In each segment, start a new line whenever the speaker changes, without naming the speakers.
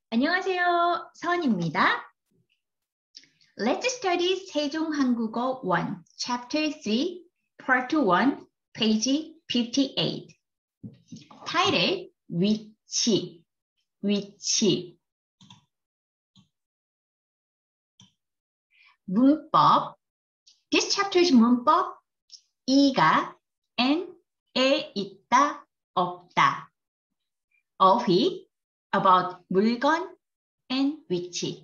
안녕하세요. 서은입니다. Let's study 세종한국어 1, Chapter 3, Part 1, Page 58. Title, 위치, 위치. 문법. This chapter's 문법, 이가 n에 있다, 없다. 어휘, about 물건 and 위치.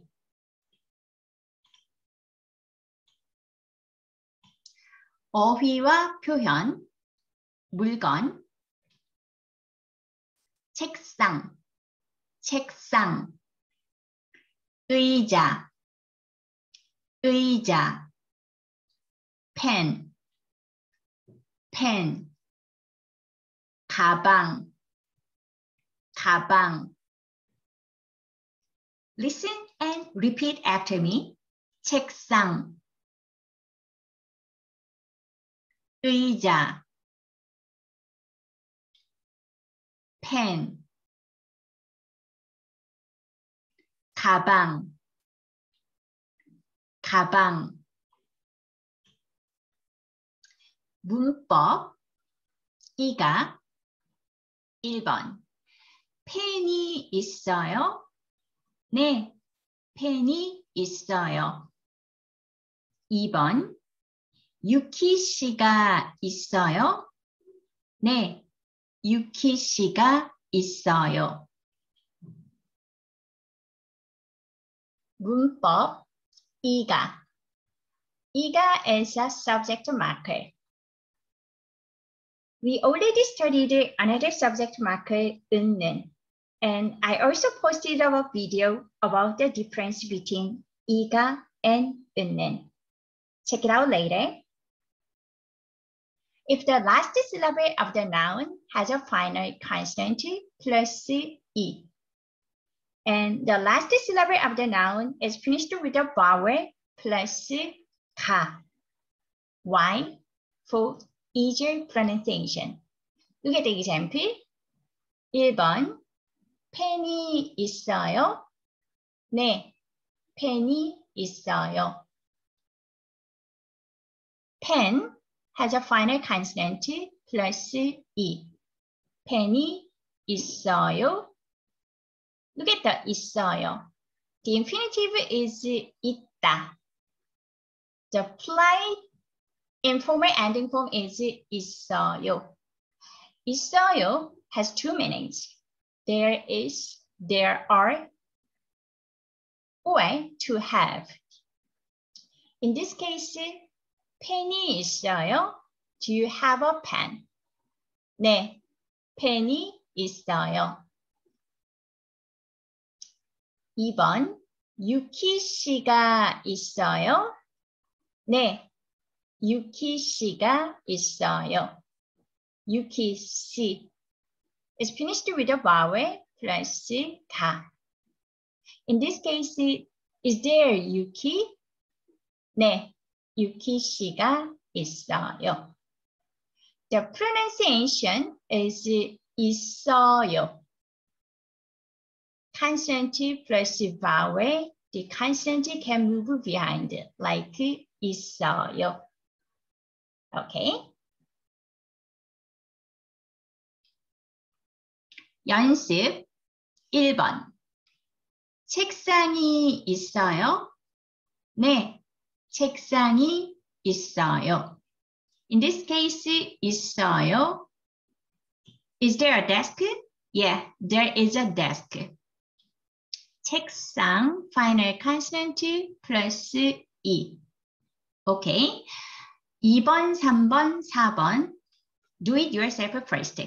어휘와 표현, 물건, 책상, 책상, 의자, 의자, 펜, 펜, 가방, 가방. Listen and repeat after me. 책상, 의자, 펜, 가방, 가방. 문법, 이가 1번. 펜이 있어요? 네, 펜이 있어요. 2번. 유키 씨가 있어요? 네, 유키 씨가 있어요. 문법, 이가. 이가 is a subject marker. We already studied another subject marker, 은는. And I also posted a video about the difference between 이가 and 은는. Check it out later. If the last syllable of the noun has a final consonant plus E, and the last syllable of the noun is finished with a vowel plus 가. Why? For easier pronunciation. Look at the example. 1번. 펜이 있어요? 네, 펜이 있어요. pen has a final consonant plus E. 펜이 있어요. Look at the 있어요. The infinitive is 있다. The polite informal ending form is 있어요. 있어요 has two meanings. There is, there are, or to have. In this case, 펜이 있어요? Do you have a pen? 네, 펜이 있어요. 2번, 유키 씨가 있어요? 네, 유키 씨가 있어요. 유키 씨 is finished with a vowel plus 가. In this case, is there Yuki? 네, 유키 씨가 있어요. The pronunciation is 있어요. Consonant plus vowel, the consonant can move behind like 있어요. Okay. 연습 1번. 책상이 있어요? 네, 책상이 있어요. In this case, 있어요. Is there a desk? Yeah, there is a desk. 책상, final consonant plus E. Okay. 2번, 3번, 4번. Do it yourself first.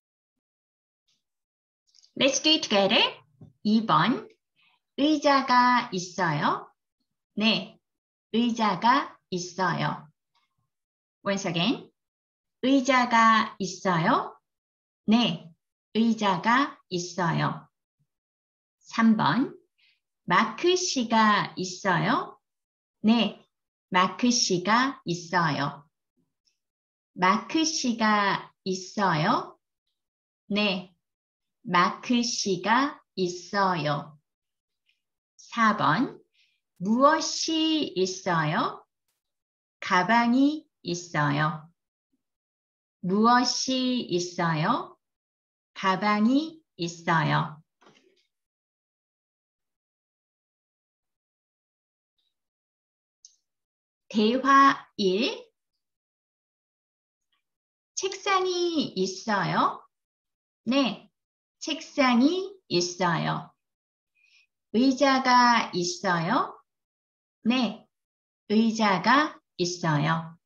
Let's do it together. 2번. 의자가 있어요? 네, 의자가 있어요. Once again. 의자가 있어요? 네, 의자가 있어요. 3번. 마크 씨가 있어요? 네, 마크 씨가 있어요. 마크 씨가 있어요? 네, 마크 씨가 있어요. 4번 무엇이 있어요? 가방이 있어요. 무엇이 있어요? 가방이 있어요. 대화 1. 책상이 있어요? 네, 책상이 있어요. 의자가 있어요? 네, 의자가 있어요.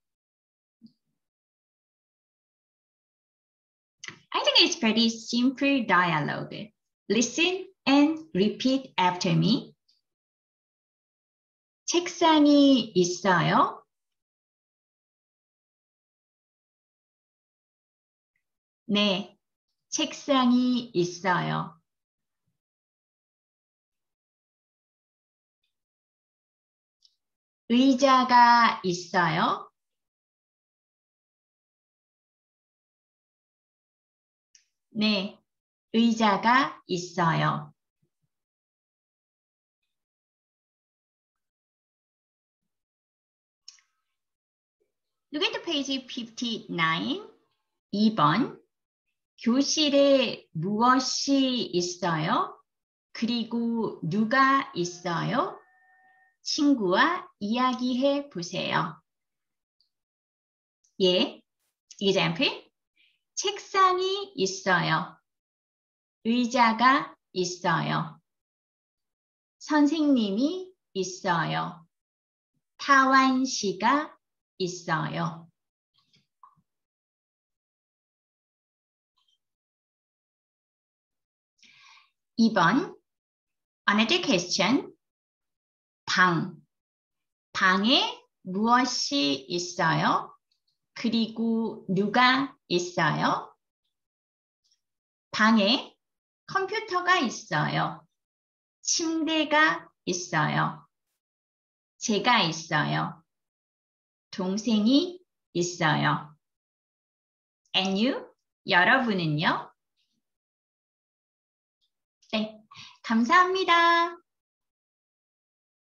I think it's pretty simple dialogue. Listen and repeat after me. 책상이 있어요? 네, 책상이 있어요. 의자가 있어요? 네, 의자가 있어요. Look at page 59. 2번. 교실에 무엇이 있어요? 그리고 누가 있어요? 친구와 이야기해 보세요. 예, example. 책상이 있어요. 의자가 있어요. 선생님이 있어요. 타완 씨가 있어요. 2번. Another question. 방에 무엇이 있어요? 그리고 누가 있어요? 방에 컴퓨터가 있어요. 침대가 있어요. 제가 있어요. 동생이 있어요. And you? 여러분은요? 네, 감사합니다.